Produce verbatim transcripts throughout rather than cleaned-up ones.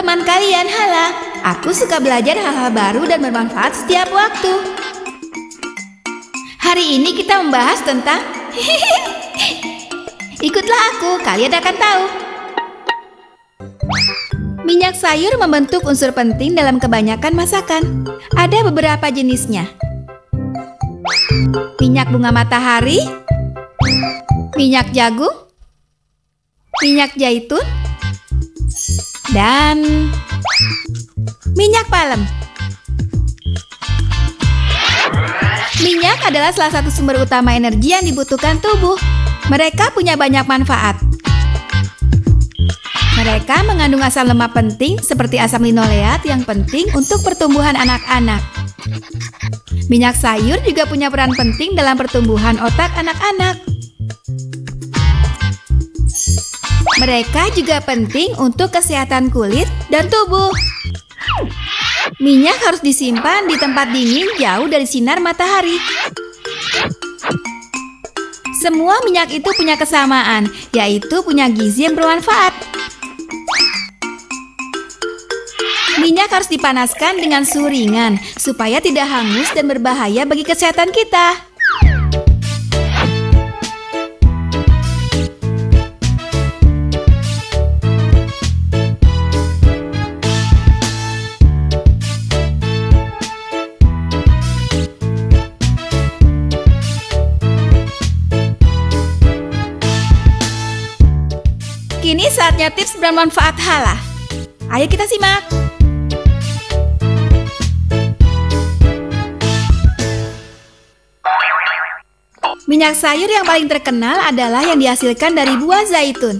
teman kalian, Hala. Aku suka belajar hal-hal baru dan bermanfaat setiap waktu. Hari ini kita membahas tentang ikutlah aku, kalian akan tahu. Minyak sayur membentuk unsur penting dalam kebanyakan masakan. Ada beberapa jenisnya. Minyak bunga matahari, minyak jagung, minyak zaitun, dan minyak palem. Minyak adalah salah satu sumber utama energi yang dibutuhkan tubuh. Mereka punya banyak manfaat. Mereka mengandung asam lemak penting seperti asam linoleat yang penting untuk pertumbuhan anak-anak. Minyak sayur juga punya peran penting dalam pertumbuhan otak anak-anak. Mereka juga penting untuk kesehatan kulit dan tubuh. Minyak harus disimpan di tempat dingin jauh dari sinar matahari. Semua minyak itu punya kesamaan, yaitu punya gizi yang bermanfaat. Minyak harus dipanaskan dengan suhu ringan supaya tidak hangus dan berbahaya bagi kesehatan kita. Kini saatnya tips bermanfaat Hala. Ayo kita simak. Minyak sayur yang paling terkenal adalah yang dihasilkan dari buah zaitun.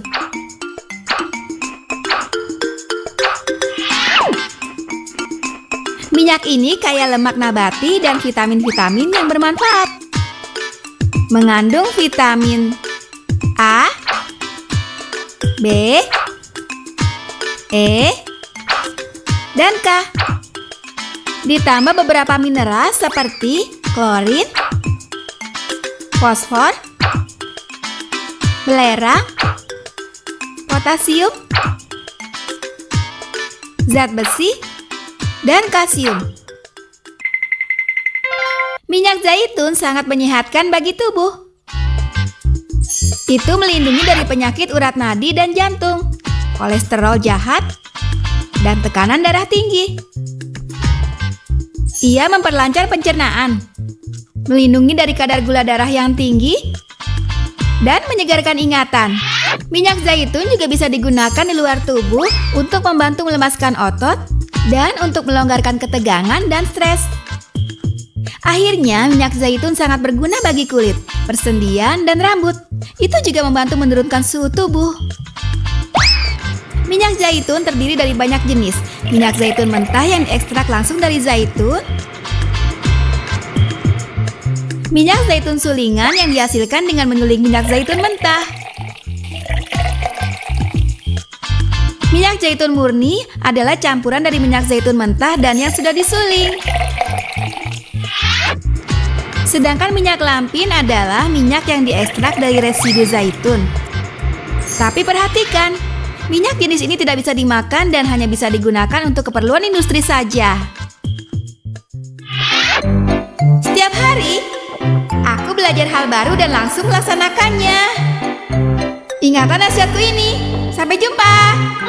Minyak ini kaya lemak nabati dan vitamin-vitamin yang bermanfaat. Mengandung vitamin A, B, E, dan K. Ditambah beberapa mineral seperti klorin, fosfor, belerang, potasium, zat besi, dan kalsium. Minyak zaitun sangat menyehatkan bagi tubuh. Itu melindungi dari penyakit urat nadi dan jantung, kolesterol jahat, dan tekanan darah tinggi. Ia memperlancar pencernaan, melindungi dari kadar gula darah yang tinggi, dan menyegarkan ingatan. Minyak zaitun juga bisa digunakan di luar tubuh untuk membantu melemaskan otot dan untuk melonggarkan ketegangan dan stres. Akhirnya, minyak zaitun sangat berguna bagi kulit, persendian, dan rambut. Itu juga membantu menurunkan suhu tubuh. Minyak zaitun terdiri dari banyak jenis. Minyak zaitun mentah yang diekstrak langsung dari zaitun, minyak zaitun sulingan yang dihasilkan dengan menyuling minyak zaitun mentah. Minyak zaitun murni adalah campuran dari minyak zaitun mentah dan yang sudah disuling. Sedangkan minyak lampin adalah minyak yang diekstrak dari residu zaitun. Tapi perhatikan, minyak jenis ini tidak bisa dimakan dan hanya bisa digunakan untuk keperluan industri saja. Setiap hari, aku belajar hal baru dan langsung melaksanakannya. Ingatan nasihatku ini. Sampai jumpa.